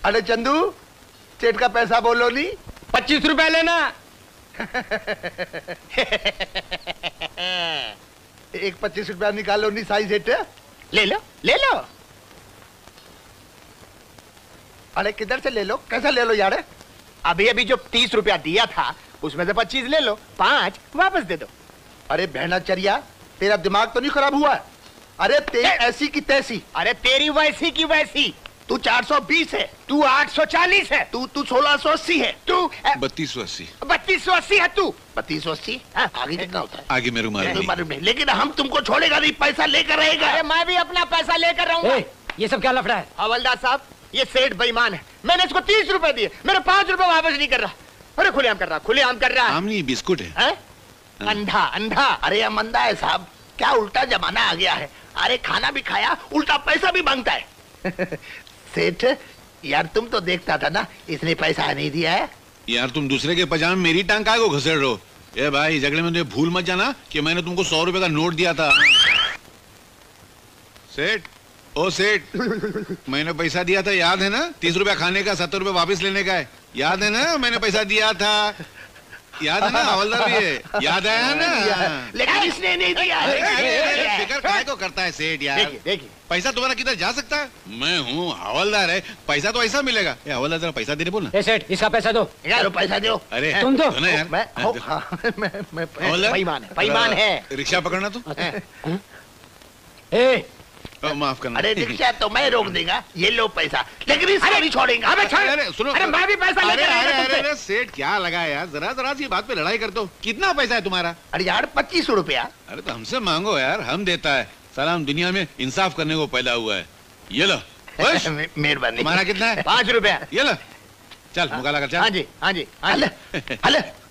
अरे चंदू, सेठ का पैसा बोलो नी। 25 रुपए लेना। एक 25 रुपया निकालो नी साई सेठ। ले लो ले लो। अरे किधर से ले लो, कैसा ले लो यार? अभी अभी जो 30 रुपया दिया था उसमें से 25 ले लो, 5 वापस दे दो। अरे बहनाचर्या, तेरा दिमाग तो नहीं खराब हुआ? अरे तेरी ऐसी की तैसी। अरे तेरी वैसी की वैसी। तू 420 है, तू 840 है, तू 1680 है, तू 3280। 3280 है तू। 3280। आगे कितना होता है? आगे मेरे मालूम नहीं, लेकिन हम तुमको छोड़ेगा नहीं, पैसा लेकर रहेगा। अरे मैं भी अपना पैसा लेकर रहूंगा। ये सब क्या लफड़ा है? हवलदार साहब, ये सेठ बेईमान है। मैंने इसको 30 रुपए दिए, मेरे 5 रुपए वापस नहीं कर रहा। अरे खुलेआम कर रहा, खुलेआम कर रहा। आम नहीं, बिस्कुट है। अंधा अंधा। अरे हम अंधा है साहब, क्या उल्टा जमाना आ गया है। अरे खाना भी खाया, उल्टा पैसा भी मांगता है। सेठ यार, तुम तो देखता था ना, इसने पैसा नहीं दिया है। यार तुम दूसरे के पजामे में मेरी टांग काहे को घसेड़ रहे हो? ए भाई, झगड़े में तुम्हें भूल मत जाना कि मैंने तुमको 100 रुपए का नोट दिया था। सेठ, ओ सेठ, मैंने पैसा दिया था, याद है ना? 30 रुपया खाने का, 70 रुपए वापस लेने का है। याद है ना? मैंने पैसा दिया था, याद है ना? हवलदार भी है, याद है ना? लेकिन इसने नहीं दिया। फिक्र काहे को करता है सेठ यार? देखिए पैसा तुम्हारा किधर जा सकता है? मैं हूँ, हवलदार है, पैसा तो ऐसा मिलेगा। ए हवलदार, जरा पैसा देने बोल ना। ए सेठ, इसका पैसा दो। यार पैसा दो। अरे तुम दो। ना यार। मैं बेईमान है, बेईमान है। रिक्शा पकड़ना तू। ए, माफ करना। अरे रिक्शा तो मैं रोक देगा, ये लो पैसा, लेकिन इसको नहीं छोड़ेगा। अबे छोड़। अरे सुनो, अरे मैं भी पैसा अरे लेकर आया था तुमसे। अरे सेठ, क्या लगा यार? जरा जरा सी बात पे लड़ाई करते हो। कितना पैसा है तुम्हारा? अरे यार 25 रुपया। अरे तो हमसे मांगो यार, हम देता है। सलाम, दुनिया में इंसाफ करने को पैदा हुआ है। ये लो। मेहरबानी। तुम्हारा कितना है? 5 रुपया। ये लो, चल मुकाला कर, चल। हाँ जी हाँ जी हाँ जी। हले